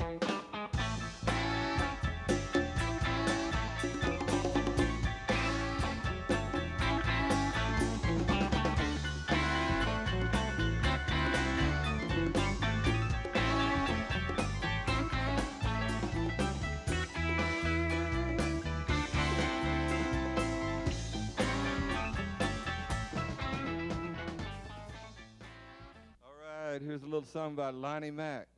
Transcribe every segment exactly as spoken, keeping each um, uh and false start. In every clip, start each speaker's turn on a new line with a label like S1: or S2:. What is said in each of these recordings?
S1: Here's a little song by Lonnie Mack.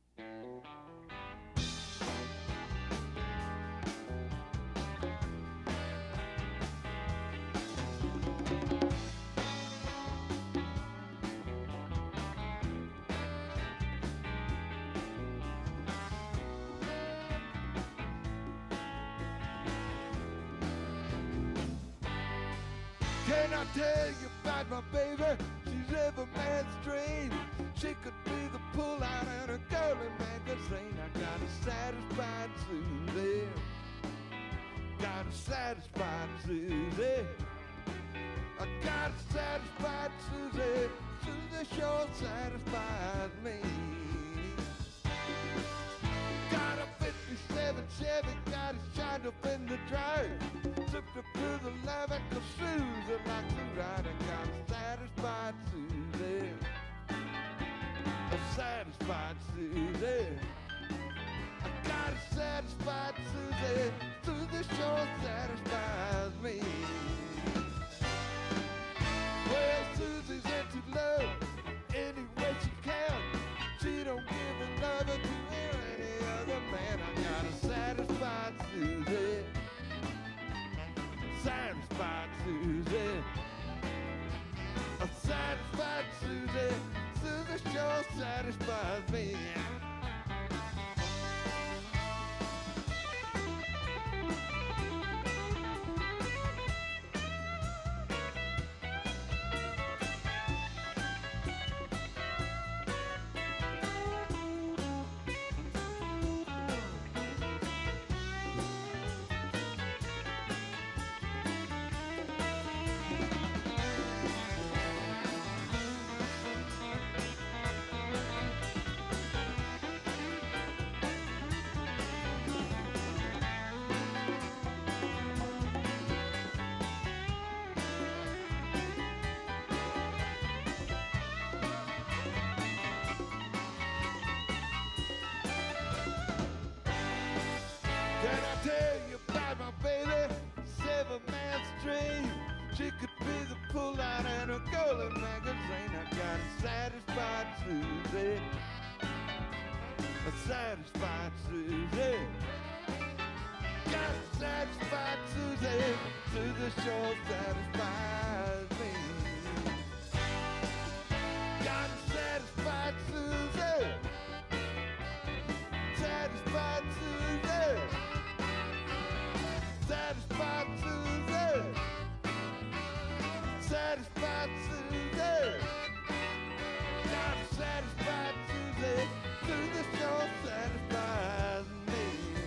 S1: Can I tell you about my baby? She's every man's dream. She could be the pull-out in a girly magazine. I got a satisfied Susie. Got a satisfied Susie. I got a satisfied Susie. Susie sure satisfies me. Got a fifty-seven Chevy, got it shined up in the drive. Took her to the levee, cause Susie likes to ride. I got a satisfied Susie. A satisfied Susie. I got a satisfied Susie. Susie sure satisfies me. Well, Susie's into love any way she can. She don't give a lover to any other man. I got a satisfied Susie. Satisfied Susie. A satisfied Susie. Susie sure satisfies me. She could be the pull-out in a girly magazine. I got a satisfied Susie. A satisfied Susie. Got a satisfied Susie. Susie sure satisfies me. Got a satisfied Susie. Satisfied Susie. Satisfied Susie. Satisfied Susie. Got a satisfied Susie. Susie sure satisfies me.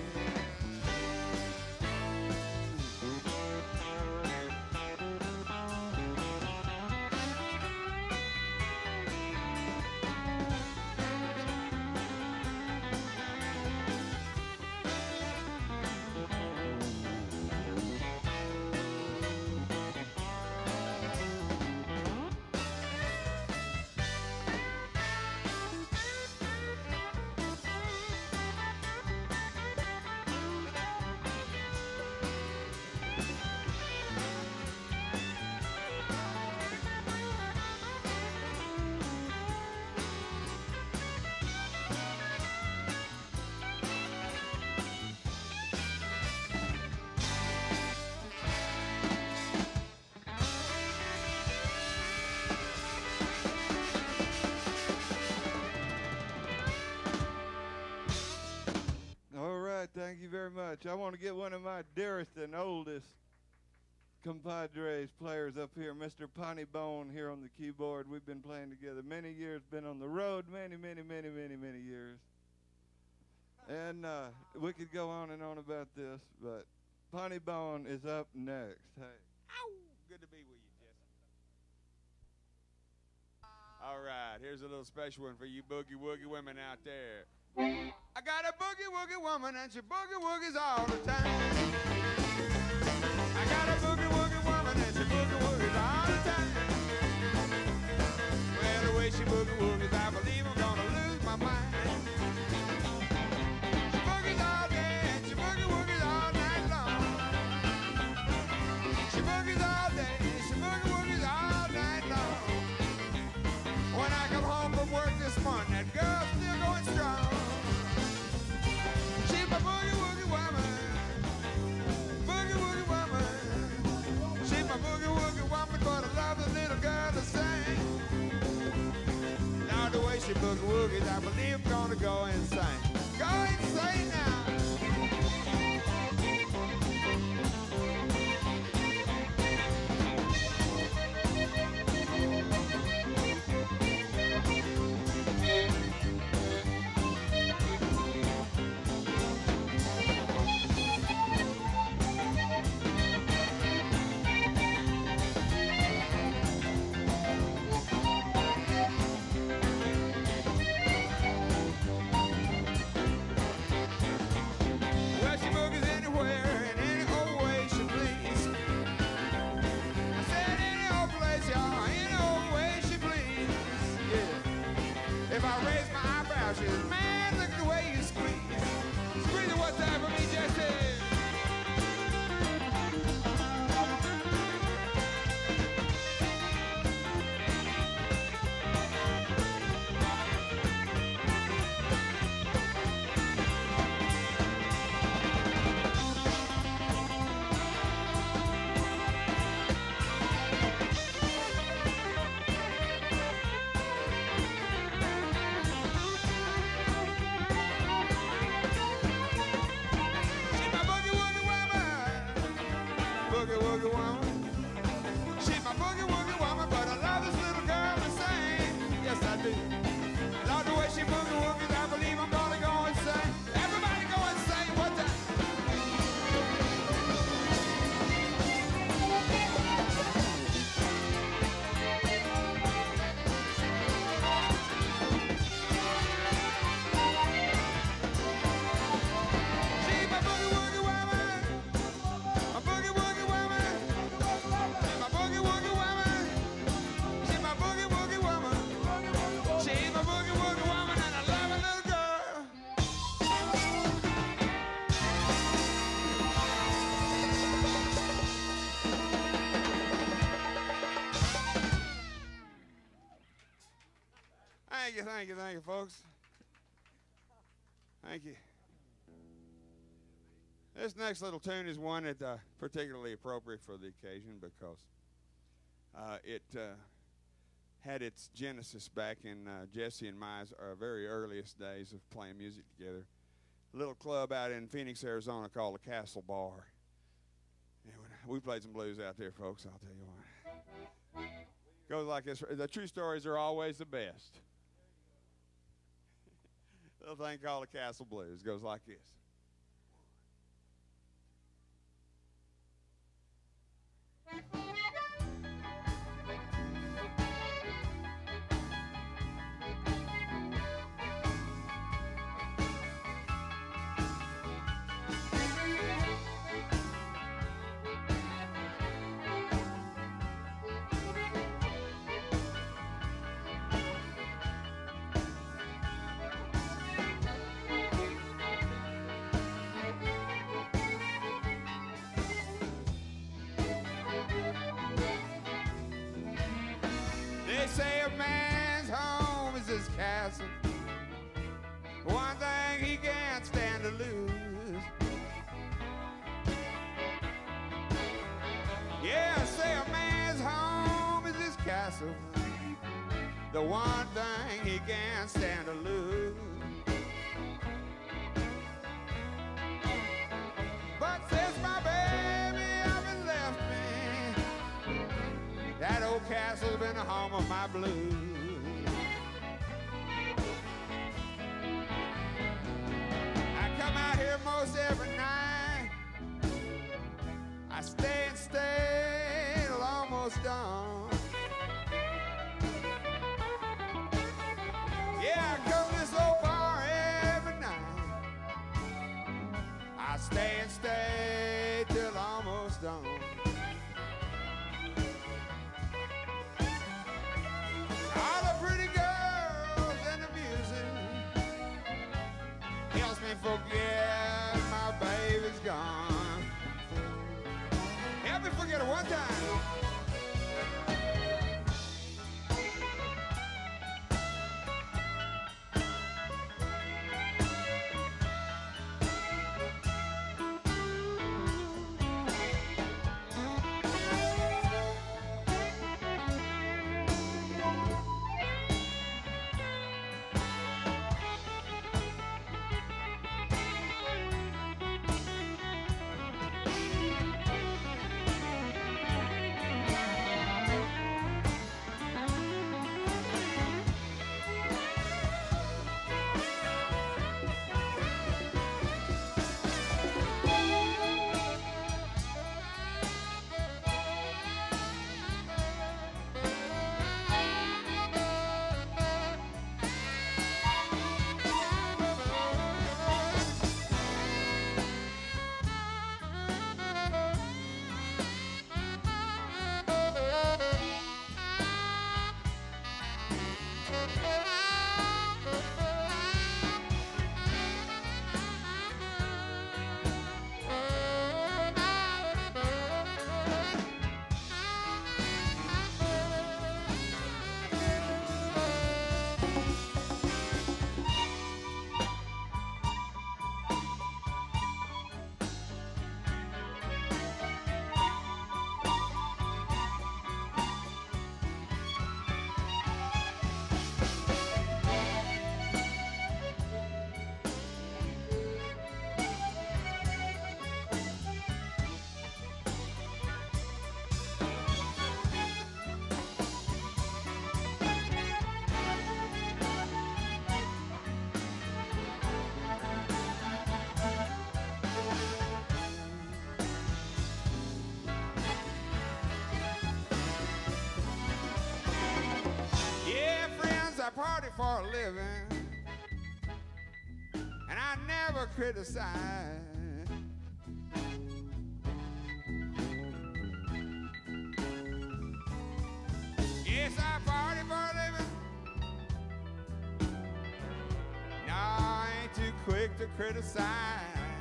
S1: Thank you very much. I want to get one of my dearest and oldest compadres players up here, Mister Ponte Bone, here on the keyboard. We've been playing together many years, been on the road many, many, many, many, many years. And uh, we could go on and on about this, but Ponte Bone is up next. Hey.
S2: Ow! Good to be with you, Jesse. All right, here's a little special one for you boogie woogie women out there. I got a boogie! boogie woogie woman and she boogie woogies all the time. I got a boogie woogie woman and she boogie woogies all the time. Well, the way she boogie woogies, I believe I'm gonna lose my mind. She boogies all day and she boogie woogies all night long. She boogies all day and she boogie woogies all night long. When I come home from work this morning, that girl's still going strong. She's my boogie woogie woman, boogie woogie woman. She's my boogie woogie woman, but I love the little girl the same. Now the way she boogie woogies, I believe I'm gonna go insane. Go insane now. Thank you, thank you, thank you, folks. Thank you. This next little tune is one that's uh, particularly appropriate for the occasion because uh, it uh, had its genesis back in uh, Jesse and my uh, very earliest days of playing music together. A little club out in Phoenix, Arizona called the Castle Bar. And we played some blues out there, folks, I'll tell you what. Goes like this. The true stories are always the best. Little thing called the Castle Blues goes like this. They say a man's home is his castle. One thing he can't stand to lose. Yeah, say a man's home is his castle. The one thing he can't stand to lose. But since my baby up and left me, that old castle's been the home of my blues. I come out here most every night. I stay and stay till almost dawn. Yeah, I come this old bar every night. stay and stay till almost dawn. All the pretty girls and the music helps me forget my baby's gone. Help me forget her one time. I party for a living, and I never criticize. Yes, I party for a living. No, I ain't too quick to criticize.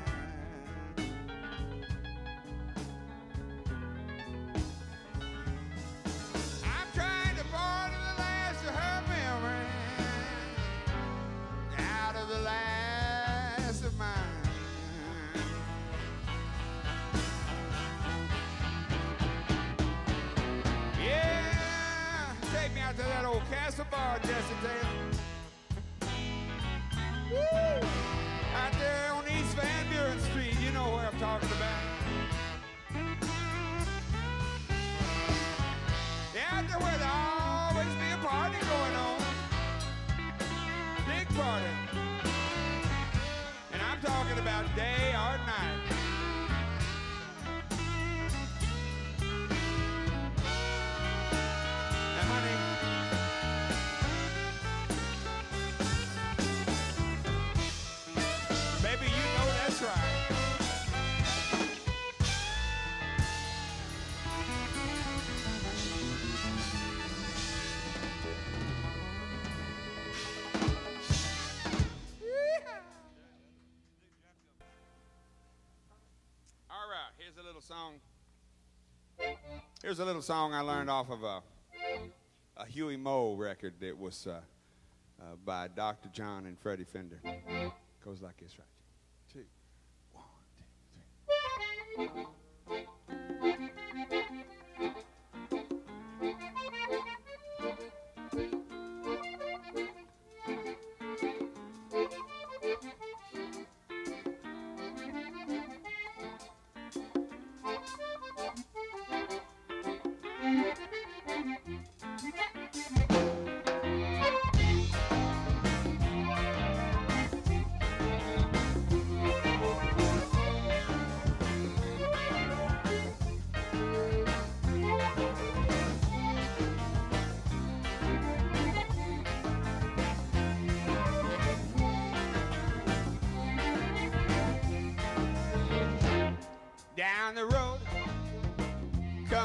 S2: Bar, Jesse Taylor. Woo! Out there on East Van Buren Street, you know where I'm talking about. Yeah, out there where there'll always be a party going on. Big party. And I'm talking about day or night. Now, honey, song. Here's a little song I learned off of a, a Huey Moe record that was uh, uh, by Doctor John and Freddie Fender. Goes like this, right? Two, one, two, three.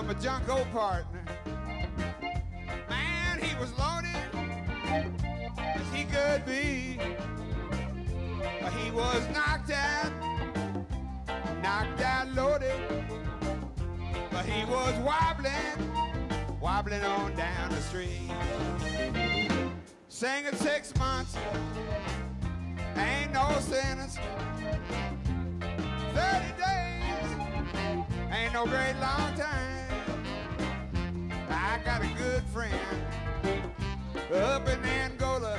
S2: come a junko partner. Man, he was loaded as he could be. He was knocked out, knocked out loaded. But he was wobbling, wobbling on down the street. Singing six months, ain't no sentence. Thirty days, ain't no great long time. I got a good friend up in Angola,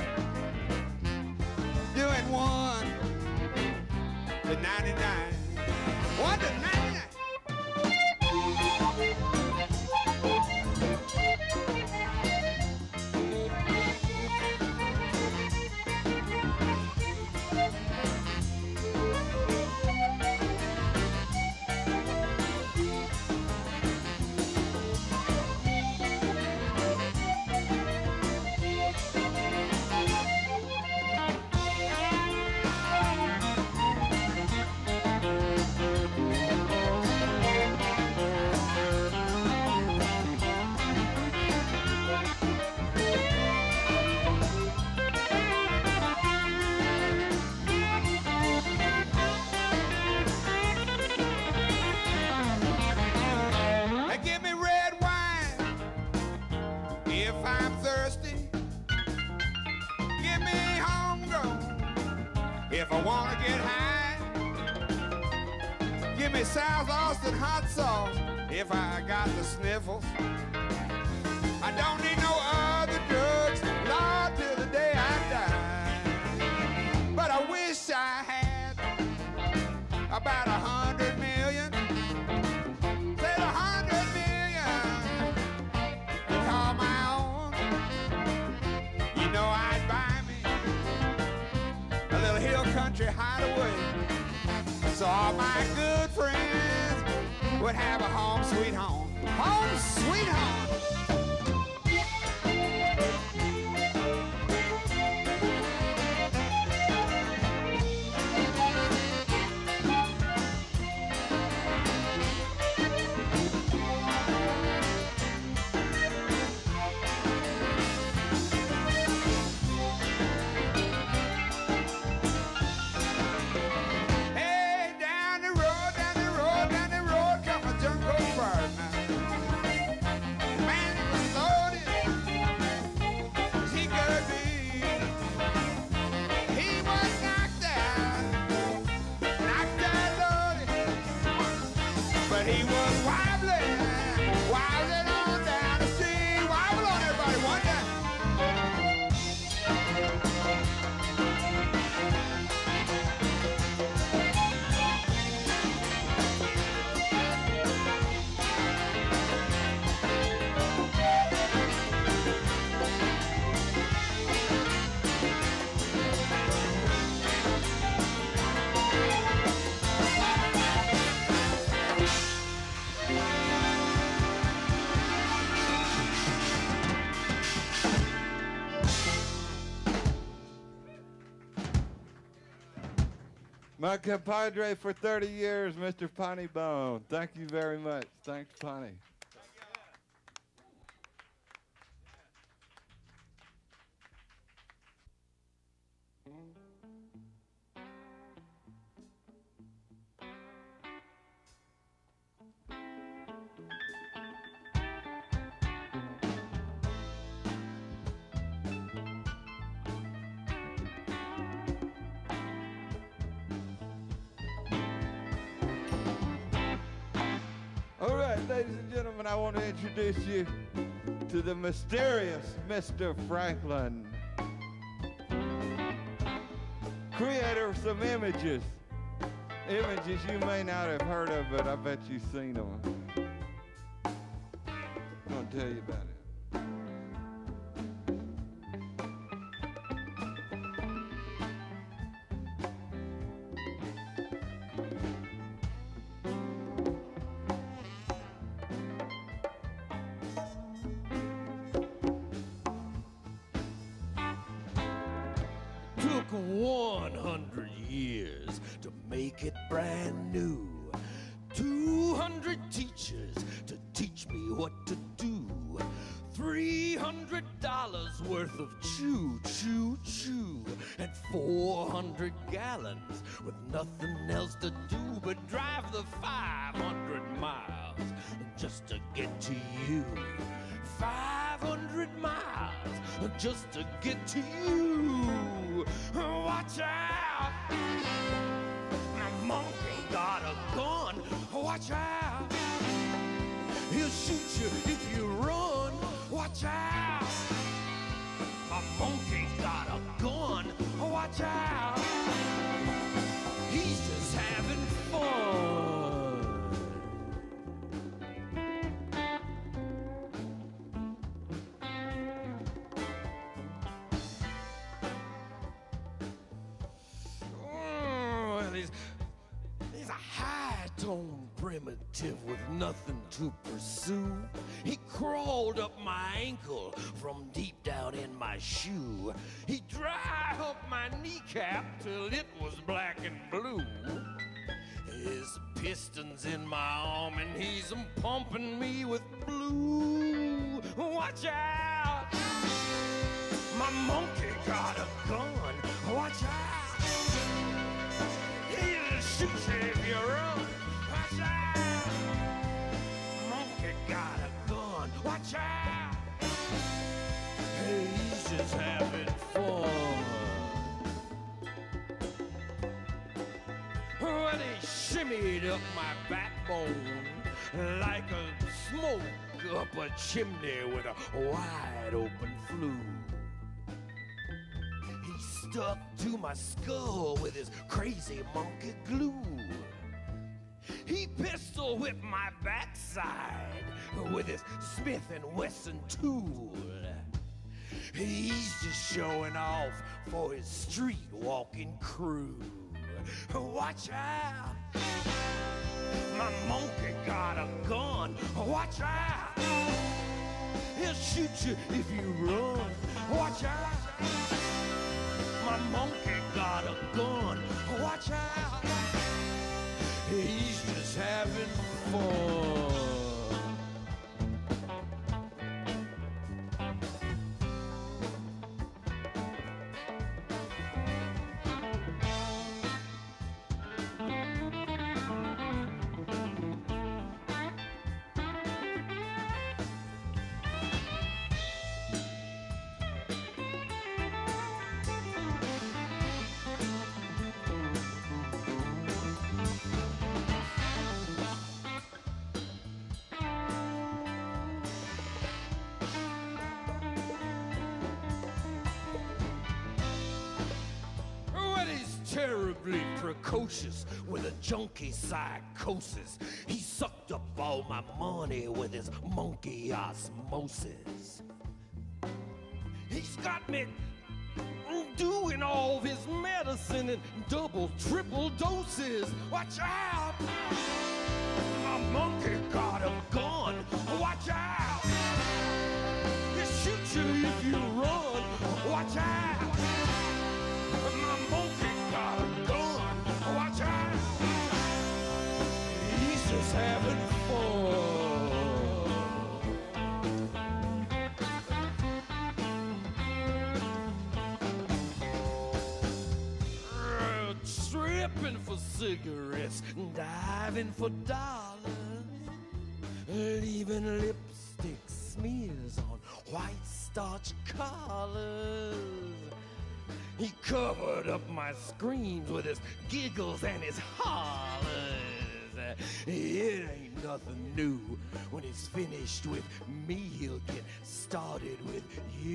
S2: doing one to ninety-nine. One to ninety-nine. If I want to get high, give me South Austin hot sauce. If I got the sniffles, I don't need no other drugs, Lord, till the day I die. But I wish I had about a hundred million, said a hundred million to call my own. You know I'd buy me a little hill country hideaway, so all my good friends would have a home sweet home. Home sweet home.
S1: My compadre for thirty years, Mister Ponte Bone. Thank you very much. Thanks, Ponty. All right, ladies and gentlemen, I want to introduce you to the mysterious Mister Franklin, creator of some images. Images you may not have heard of, but I bet you've seen them. I'm going to tell you about it.
S3: Took one hundred years to make it brand new. two hundred teachers to teach me what to do. Three hundred dollars worth of chew, chew, chew, and four hundred gallons with nothing else to do but drive the five hundred miles just to get to you. five hundred miles just to get to you. Watch out! The monkey got a gun. Watch out! He'll shoot you if you run. Watch out! My monkey got a gun. Watch out! He's just having fun. Oh, he's, he's a high-tone primitive with nothing to pursue. He crawled up my ankle from deep down in my shoe. He dried up my kneecap till it was black and blue. His piston's in my arm and he's pumping me with blue. Watch out! My monkey got a gun. Watch out! He'll shoot you if you run. Watch out! Monkey got a gun. Watch out! Hey, he's just having fun. Well, he shimmied up my backbone like a smoke up a chimney with a wide open flue. He stuck to my skull with his crazy monkey glue. He pistol whipped my backside with his Smith and Wesson tool. He's just showing off for his street walking crew. Watch out! My monkey got a gun. Watch out! He'll shoot you if you run. Watch out! My monkey got a gun. Watch out! He's just having fun. Terribly precocious with a junkie psychosis. He sucked up all my money with his monkey osmosis. He's got me doing all of his medicine in double, triple doses. Watch out! My monkey got a gun. Watch out! He'll shoot you if you run. Watch out! My monkey got a gun. Watch out! He's just having fun. Uh, tripping for cigarettes, diving for dollars, leaving lipstick smears on white starch collars. He covered up my screams with his giggles and his hollers. It ain't nothing new. When he's finished with me, he'll get started with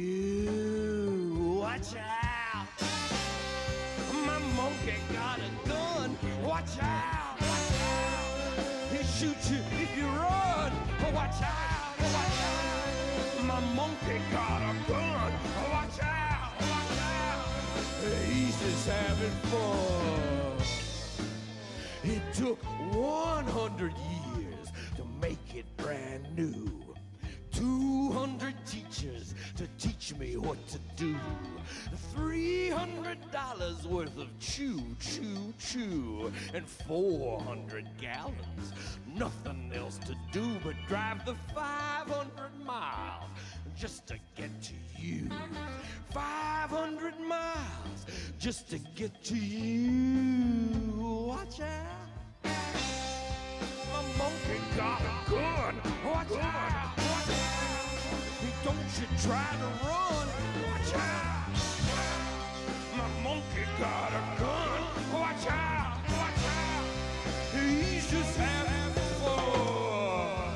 S3: you. Watch out! My monkey got a gun. Watch out! Watch out! He'll shoot you if you run. Watch out! Watch out! My monkey got a gun. Watch out! Watch out! He's just having fun. It took one hundred years to make it brand new. two hundred teachers to teach me what to do. Three hundred dollars worth of chew, chew, chew, and four hundred gallons. Nothing else to do but drive the five hundred miles just to get to you. five hundred miles just to get to you. Watch out. My monkey got a gun. Watch out. Watch out. Don't you try to run. Watch out. My monkey got a gun. Watch out. Watch out. He's just having fun.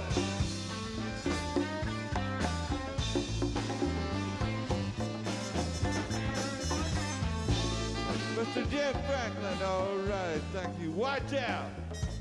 S1: Mister Jeff Franklin, all right, thank you. Watch out.